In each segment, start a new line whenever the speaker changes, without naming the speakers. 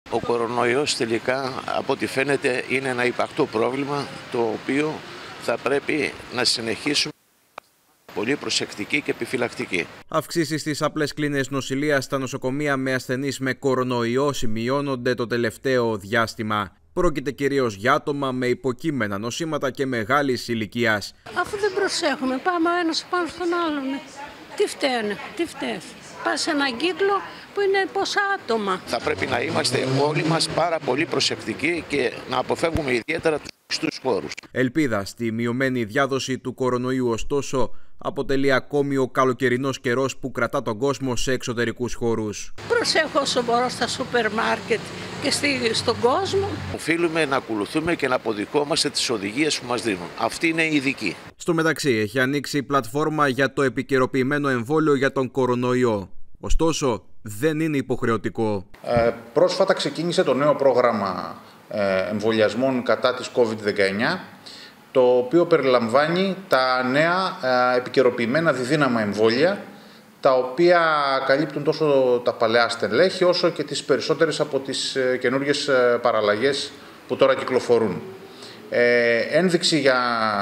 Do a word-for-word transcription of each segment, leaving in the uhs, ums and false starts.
Ο κορονοϊός τελικά, από ό,τι φαίνεται, είναι ένα υπαρκτό πρόβλημα, το οποίο θα πρέπει να συνεχίσουμε πολύ προσεκτική και επιφυλακτική.
Αυξήσεις στις απλές κλίνες νοσηλείας στα νοσοκομεία με ασθενείς με κορονοϊό σημειώνονται το τελευταίο διάστημα. Πρόκειται κυρίως για άτομα με υποκείμενα νοσήματα και μεγάλης ηλικίας.
Αφού δεν προσέχουμε, πάμε ο ένας πάνω στον άλλον. Τι φταίνε, τι φταίς. Πας σε έναν κύκλο που είναι πόσα άτομα.
Θα πρέπει να είμαστε όλοι μας πάρα πολύ προσεκτικοί και να αποφεύγουμε ιδιαίτερα τους κλειστούς χώρους.
Ελπίδα στη μειωμένη διάδοση του κορονοϊού, ωστόσο, αποτελεί ακόμη ο καλοκαιρινός καιρός που κρατά τον κόσμο σε εξωτερικούς χώρους.
Προσέχω όσο μπορώ στα σούπερ μάρκετ και στον κόσμο.
Οφείλουμε να ακολουθούμε και να αποδικόμαστε τις οδηγίες που μας δίνουν. Αυτή είναι η ειδική.
Στο μεταξύ, έχει ανοίξει η πλατφόρμα για το επικαιροποιημένο εμβόλιο για τον κορονοϊό. Ωστόσο, δεν είναι υποχρεωτικό.
Ε, πρόσφατα ξεκίνησε το νέο πρόγραμμα ε, εμβολιασμών κατά της κόβιντ δεκαεννιά, το οποίο περιλαμβάνει τα νέα ε, επικαιροποιημένα διδύναμα εμβόλια, τα οποία καλύπτουν τόσο τα παλαιά στελέχη, όσο και τις περισσότερες από τις ε, καινούργιες ε, παραλλαγές που τώρα κυκλοφορούν. Ε, ένδειξη για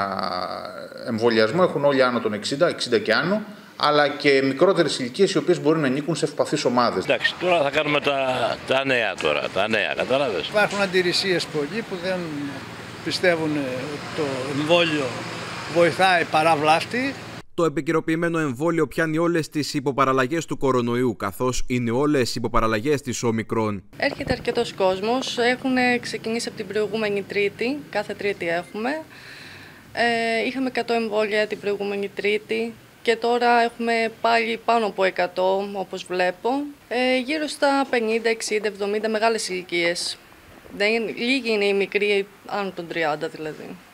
εμβολιασμό έχουν όλοι άνω των εξήντα, εξήντα και άνω, αλλά και μικρότερες ηλικίες οι οποίες μπορεί να ανήκουν σε ευπαθείς ομάδες.
Εντάξει, τώρα θα κάνουμε τα, τα νέα τώρα, τα νέα, κατάλαβες.
Υπάρχουν αντιρρησίες πολλοί που δεν πιστεύουν ότι το εμβόλιο βοηθάει παρά βλάστη.
Το επικαιροποιημένο εμβόλιο πιάνει όλες τις υποπαραλλαγές του κορονοϊού, καθώς είναι όλες υποπαραλλαγές της Ομικρόν.
Έρχεται αρκετός κόσμος, έχουν ξεκινήσει από την προηγούμενη Τρίτη, κάθε Τρίτη έχουμε. Ε, είχαμε εκατό εμβόλια την προηγούμενη Τρίτη και τώρα έχουμε πάλι πάνω από εκατό, όπως βλέπω. Ε, γύρω στα πενήντα, εξήντα, εβδομήντα μεγάλες ηλικίες. Δεν, λίγοι είναι οι μικροί, άνω των τριάντα δηλαδή.